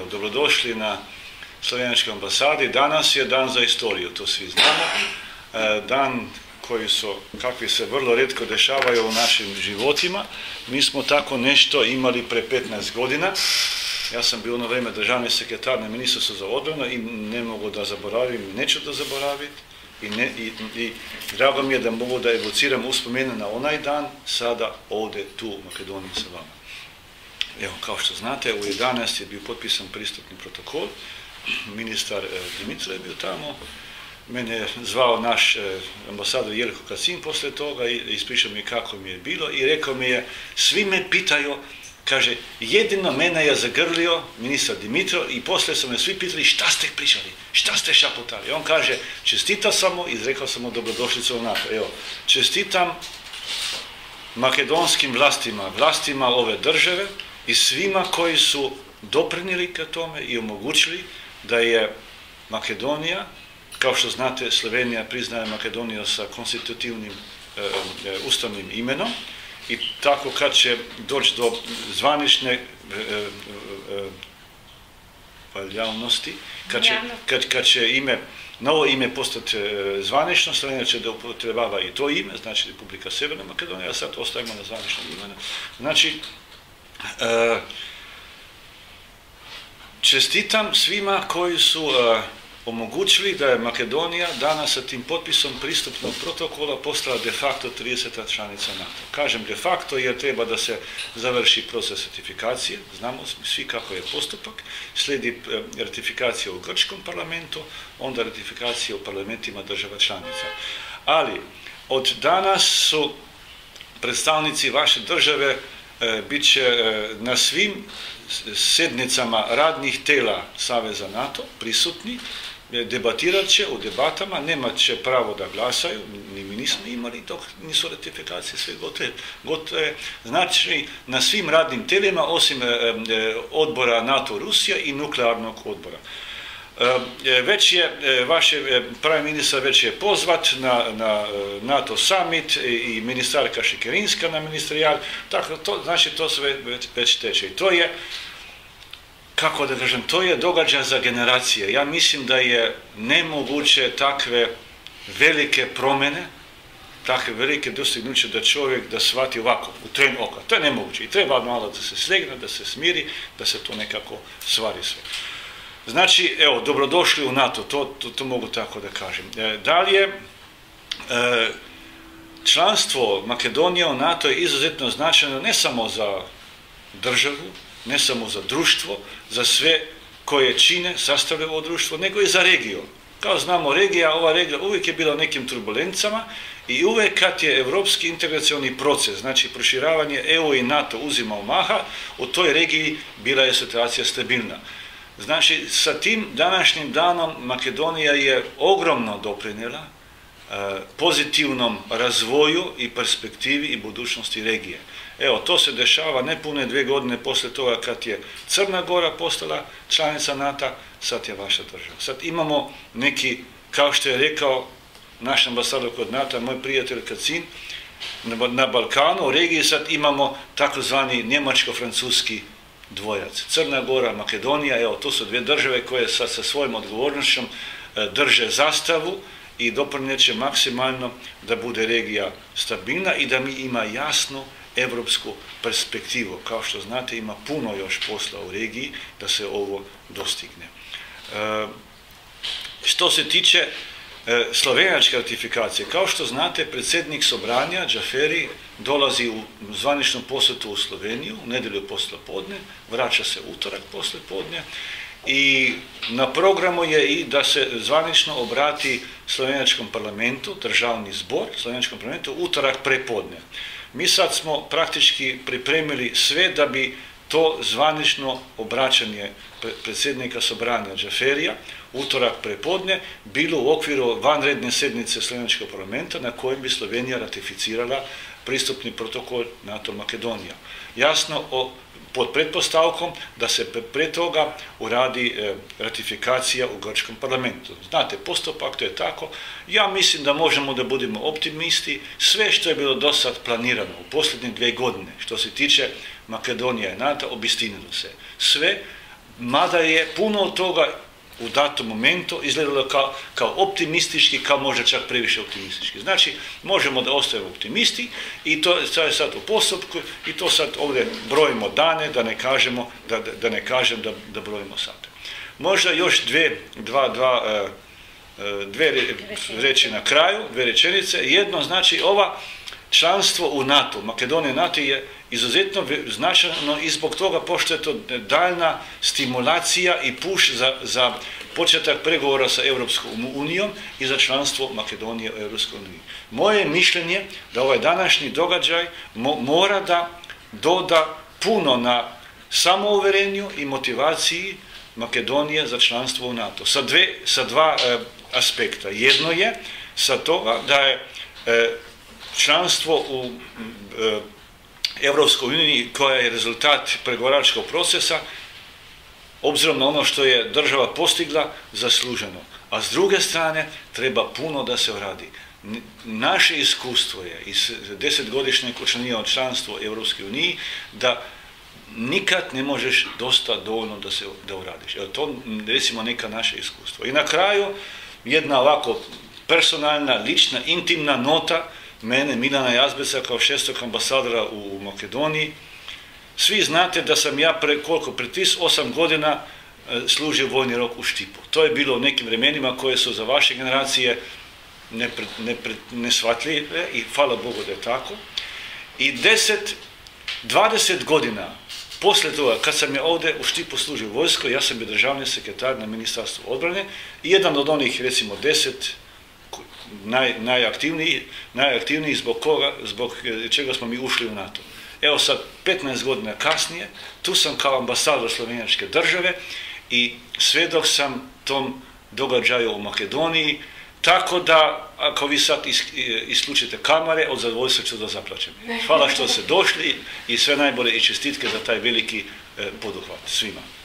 dobrodošli na Slovenačkoj ambasadi. Danas je dan za istoriju, to svi znamo. Dan kakvi se vrlo rijetko dešavaju u našim životima. Mi smo tako nešto imali pre 15 godina. Ja sam bio ono vrijeme državni sekretar na Ministarstvu za odbranu i ne mogu da zaboravim, neću da zaboraviti. I drago mi je da mogu da evociram uspomene na onaj dan, sada ovdje tu u Makedoniji sa vama. Evo, kao što znate, u 11 je bio potpisan pristupni protokol, ministar Dimitro je bio tamo, mene je zvao naš ambasador Jelko Kacin posle toga i ispričao mi kako mi je bilo i rekao mi je, svi me pitaju, kaže, jedino mene je zagrlio ministar Dimitro i posle su me svi pitali šta ste pričali, šta ste šaputali. On kaže, čestitam samo, izrekao sam mu dobrodošlicu u NATO. Evo, čestitam makedonskim vlastima ove države i svima koji su doprinijeli ka tome i omogućili da je Makedonija, kao što znate, Slovenija priznaje Makedoniju sa konstitutivnim ustavnim imenom, i tako kad će doći do zvanične valjanosti, kad će novo ime postati zvanično, Slovenija će da upotrebava i to ime, znači Republika Severna Makedonija, a sad ostajemo na zvaničnom imenu. Znači, čestitam svima koji su omogućili da je Makedonija danas sa tim potpisom pristupnog protokola postala de facto 30. članica NATO. Kažem de facto jer treba da se završi proces ratifikacije, znamo svi kako je postupak, slijedi ratifikacija u grčkom parlamentu, onda ratifikacija u parlamentima država članica. Ali od danas su predstavnici vaše države bit će na svim sednicama radnih tela Saveza NATO prisutni, debatirat će u debatama, nemat će pravo da glasaju, ni mi nismo imali dok nisu ratifikacije sve gotove. Znači, na svim radnim telima, osim odbora NATO-Rusija i nuklearnog odbora. Već je, vaš pravi ministar već je pozvat na NATO summit i ministarka Šekerinska na ministrijal, tako to, znači to sve već teče. I to je, kako da kažem, to je događaj za generacije. Ja mislim da je nemoguće takve velike promjene, takve velike dostignuće da čovjek da shvati ovako, u tren oka. To je nemoguće i treba malo da se slegne, da se smiri, da se to nekako stvari sve. Znači, evo, dobrodošli u NATO, to mogu tako da kažem. Dalje, članstvo Makedonije u NATO je izuzetno značajno ne samo za državu, ne samo za društvo, za sve koje čine, sastavljaju ovo društvo, nego i za regiju. Kao znamo, ova regija uvijek je bila u nekim turbulencama i uvijek kad je evropski integracioni proces, znači proširavanje EU i NATO uzimao maha, u toj regiji bila je situacija stabilna. Znači, sa tim današnjim danom Makedonija je ogromno doprinijela pozitivnom razvoju i perspektivi i budućnosti regije. Evo, to se dešava nepune 2 godine posle toga kad je Crna Gora postala članica NATO, sad je vaša država. Sad imamo neki, kao što je rekao naš ambasador kod NATO, moj prijatelj Kacin, na Balkanu, u regiji sad imamo takozvani njemačko-francuski dvojac. Crna Gora, Makedonija, evo, to su 2 države koje sad sa svojom odgovornošćom drže zastavu i doprineće maksimalno da bude regija stabilna i da mi ima jasnu evropsku perspektivu. Kao što znate, ima puno još posla u regiji da se ovo dostigne. Što se tiče slovenačke ratifikacije, kao što znate, predsjednik Sobranja, Džaferi, dolazi u zvaničnom posjetu u Sloveniju, u nedjelju poslijepodne, vraća se utorak poslijepodne i na programu je i da se zvanično obrati slovenačkom parlamentu, državni zbor, slovenačkom parlamentu, utorak prepodne. Mi sad smo praktički pripremili sve da bi to zvanično obraćanje predsjednika Sobranja Džaferija utorak prepodne bilo u okviru vanredne sednice Slovenačkog parlamenta na kojem bi Slovenija ratificirala pristupni protokol NATO Makedonija. Jasno, pod pretpostavkom da se pre toga uradi ratifikacija u grčkom parlamentu. Znate, postupak to je tako. Ja mislim da možemo da budemo optimisti. Sve što je bilo do sad planirano u posljednje 2 godine, što se tiče Makedonije i NATO, obistinilo se. Sve mada je puno od toga u datom momentu izgledalo kao optimistički, kao možda čak previše optimistički. Znači, možemo da ostajemo optimisti i to je sad u postupku i to sad ovdje brojimo dane, da ne kažem da brojimo sate. Možda još dve reći na kraju, dve rečenice. Jedno, znači, ova članstvo u NATO, Makedonija NATO je izuzetno značajno i zbog toga pošto je to daljna stimulacija i push za početak pregovora sa Europskom unijom i za članstvo Makedonije u Europskoj uniji. Moje mišljenje da ovaj današnji događaj mora da doda puno na samouverenju i motivaciji Makedonije za članstvo u NATO. Sa dva aspekta. Jedno je sa toga da je članstvo u Europskoj uniji koja je rezultat pregovaračkog procesa, obzirom na ono što je država postigla, zasluženo. A s druge strane, treba puno da se uradi. Naše iskustvo je iz 10-godišnjeg učlanjenja od članstva u Europskoj uniji da nikad ne možeš dosta dovoljno da uradiš. To recimo neka naše iskustvo. I na kraju, jedna ovako personalna, lična, intimna nota mene, Milana Jazbeca, kao 6. ambasadora u Makedoniji. Svi znate da sam ja pred 8 godina služio vojni rok u Štipu. To je bilo u nekim vremenima koje su za vaše generacije neshvatljive i hvala Bogu da je tako. I 20 godina poslije toga, kad sam ja ovdje u Štipu služio vojsko, ja sam bio državni sekretar na Ministarstvu odbrane i jedan od onih, recimo, 10 najaktivniji zbog čega smo mi ušli u NATO. Evo sad, 15 godina kasnije, tu sam kao ambasador slovenjačke države i svjedok sam tom događaju u Makedoniji, tako da, ako vi sad isključite kamere, od zadovoljstva ću da zaplačem. Hvala što ste došli i sve najbolje i čestitke za taj veliki poduhvat svima.